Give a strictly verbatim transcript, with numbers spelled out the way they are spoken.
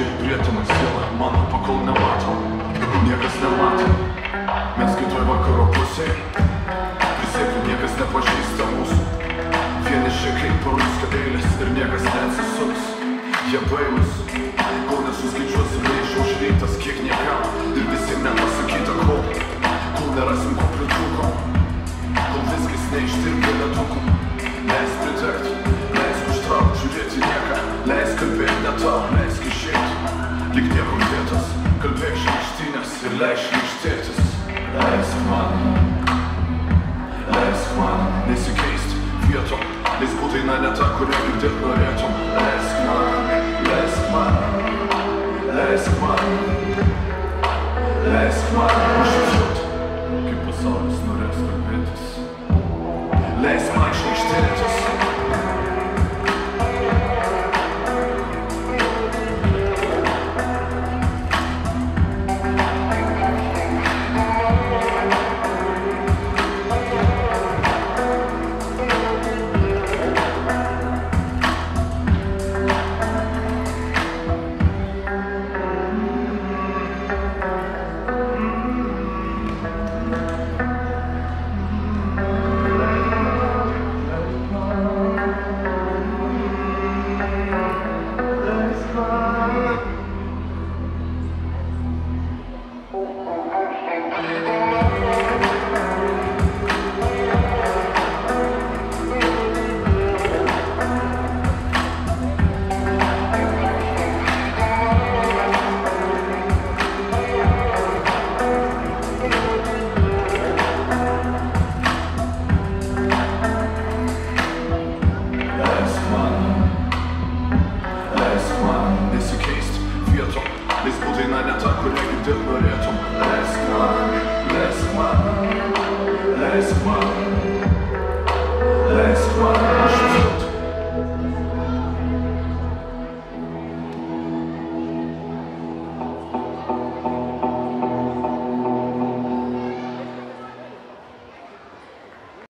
žodžiai rietina sielą mano, pakol nemato, niekas nematė. Mes kitoj vakaro pusėj, prisiekiu, niekas nepažįsta mūsų. Vieniši kaip paruska eilės ir niekas neatsisuks. Jie bailus, kol nesuskaičiuosi lėšų užrytas kiek niekam. Ir visiem nepasakyta kol, kol nerasim ko pritrūko, kol viskis neištirpė lietukų. Leisk pritekt, leisk užtraukt, žiūrėti nieką, leisk kalbėt ne tau, leisk išėti. Lyg niekur vietas, kalbėk šlykštynės ir leisk šlykštėtis. Leisk man, leisk man nesikeist vietom, leisk būt eina ne ta, kurią girdėt norėtum. Leisk man, leisk man, leisk man, leisk man užfiksuot, kaip pasaulis norės kalbėtis. Leisk